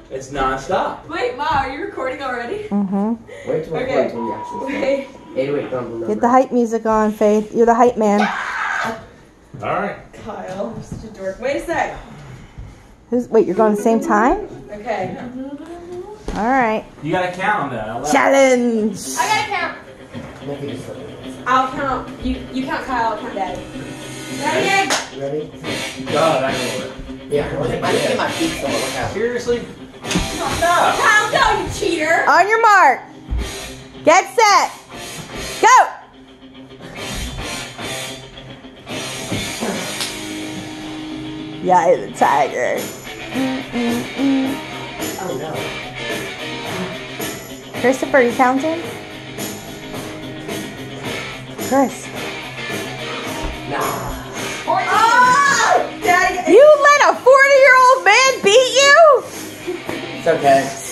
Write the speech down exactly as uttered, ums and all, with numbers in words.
It's non-stop. Wait, Ma, are you recording already? Mm-hmm. Wait till Okay. we actually Wait. Hey, wait, don't Get the hype music on, Faith. You're the hype man. All right. Kyle, I'm such a dork. Wait a sec. Who's, wait, you're going at the same time? Okay. All right. You gotta count on that. I'll Challenge. I gotta count. I'll count. You you count Kyle, I'll count Daddy. Ready? Ready? God, I know it. Yeah. I get my feet somewhere. Look out. Seriously? No. Kyle, go, you cheater! On your mark. Get set. Go. Yeah, the tiger. Mm, mm, mm. Oh no. Christopher, you counting? Chris. Nah. Oh! Daddy, You let a forty-year-old man beat you? it's okay.